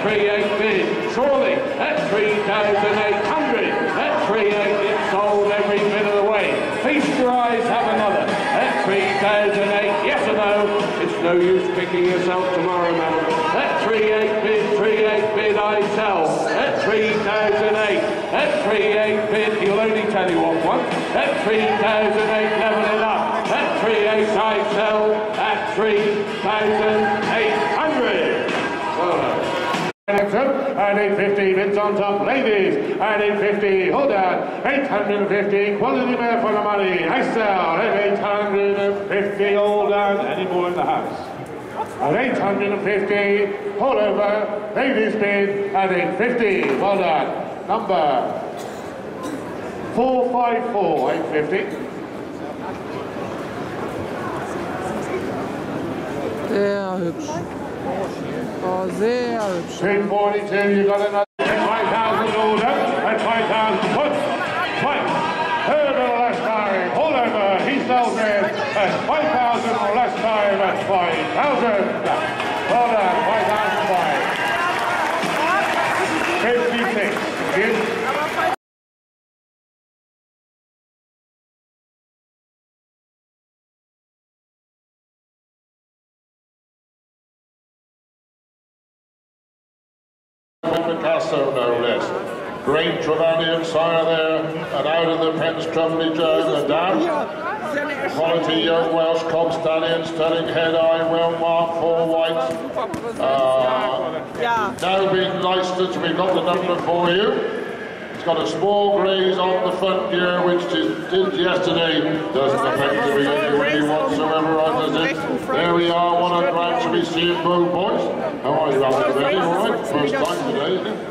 3.8 bid. Surely at 3,800. At 3.8 it's sold every bit of the way. Feast your eyes, have another. At 3,008, yes or no? It's no use kicking yourself tomorrow, madam. At 3.8 bid, I sell. At 3,008. At 3.8 bid, he'll only tell you what one. At 3,008, level it up. At 3.8 I sell. At 3,800. Well done. And 850 bids on top, ladies. And 850, hold on. 850, quality man for the money. I sell at 850, hold on. Any more in the house? At 850, hold over. Ladies bid at 850, well done. Number 454, 850. Sehr hübsch. Oh, sehr hübsch. 1042, you got another 5,000 order at 5,000 foot. Twice. Third or less time. Hold over. He sells it at 5,000 or less time at 5,000. Well done. 5,005. 56. Picasso, no less. Great Trevanian sire there, and out of the Prince Trumley Joe, the dam. Quality young Welsh Cob Stallion, sterling head eye, well marked, 4 whites. Now being licensed, we've got the number for you. It's got a small graze on the front here, which did yesterday. Doesn't affect the behavior whatsoever, does it? There we are, 1 grand to be seen, both boys. How are you, Alfred? Ready? All right? First time today, isn't it?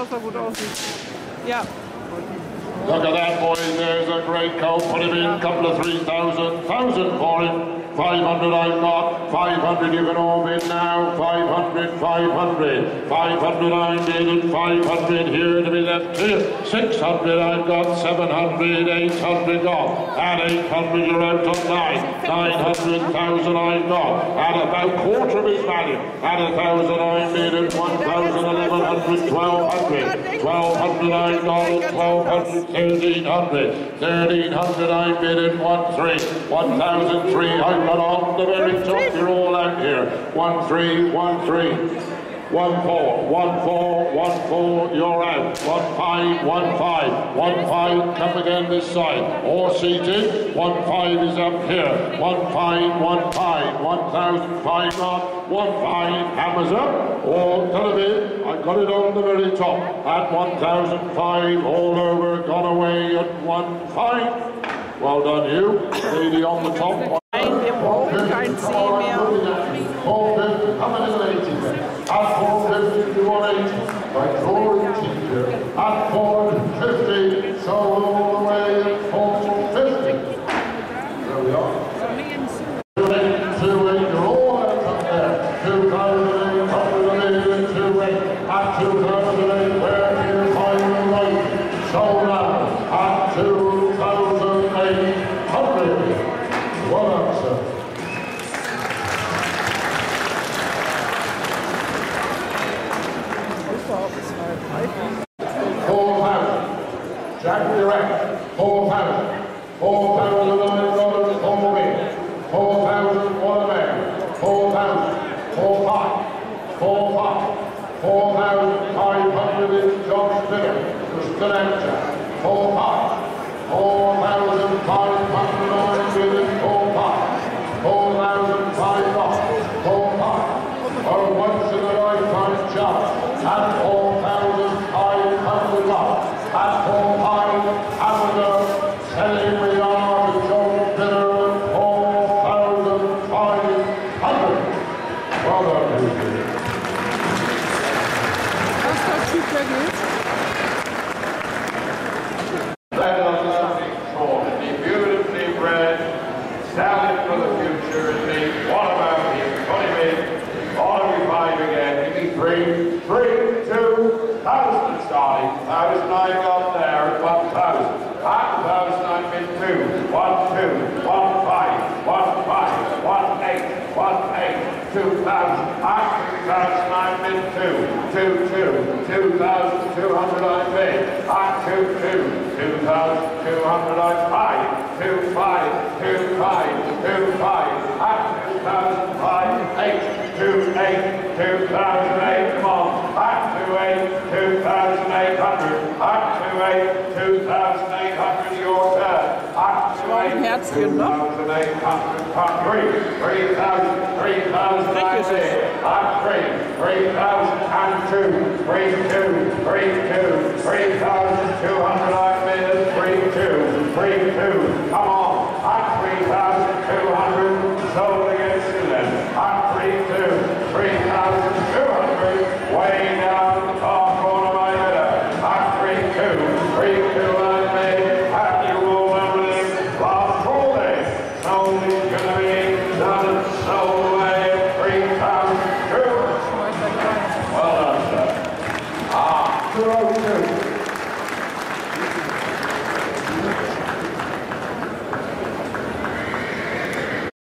Look at that, boys. There's a great cow. Put him in. Couple of 3,000. 1,000 for him. 500 I've got. 500 you can all bid now. 500, 500. 500 I'm bidding. 500 here to be left here. 600 I've got. 700, 800 got. At 800 you're out on 9. 900,000 I've got. At about quarter of his value. At 1,000 I'm bidding. 1,000, 1,100, 1,200. 1,200 I've got. 1,200. 1,300, 1,300 I'm bidding, 1,300, 1,300 on the very top, you're all out here, 1,300, 1,300, 1,400, 1,400, 1,400, you're out, 1,500, 1,500, 1,500, come again this side, all seated, 1,500 is up here, 1,500, 1,500, 1,500 on, 1,500, hammers up, all done a bit, I got it on the very top, at 1,005, all over, gone away at 1,500, well done you, lady on the top. Nein, wir brauchen kein C mehr. 450, coming in 80 then. At 450 to 180, by drawing teacher. At 450, so all the way at 450. There we are. 2,800, you're all out up there. 2,800, 2,800, at 2,008, where do you find the right? Sold out at 2,800. Well done, sir. 4,000. Jack direct. 4,000. 4,000 $9 all in. 4,000 one man. 4,000. 4,500. 4,500. 4,500 is John Spiller. To Stanancha. 4,500. 4,500 bidding. 4,500. 4,500. 4,500. Or once in a lifetime chance. At 4,500 dollars. At 4,500, selling we are to John Spiller at 4,500. Well done, Lucy. Was der Typ da geht? Beautifully bred, salad for the future is me. What about him? Put him in. Autumn 5 again. Give me 3, 2,000 starting. 1,000 I got there at 1,000. At 1,000 I've been 2. 1,2, 1,5, 1,5, 1,8, 1,8, 2,000. At 2,000 I'm I bid 2,200 I bid. At 2,200 I buy. 2,500 at 2,005, 2,008, come on, at 2,800, at 2,800, your turn, at 2,800, 3,000, at 3,002, 3,200, I bid, 3,2, come on, at 3,200, sold against you then, at 3,200, way down the top corner of my header, at 3,200, I made, at you all everything, last call day, sold is going to be done, sold away at 3,200. Well done, sir.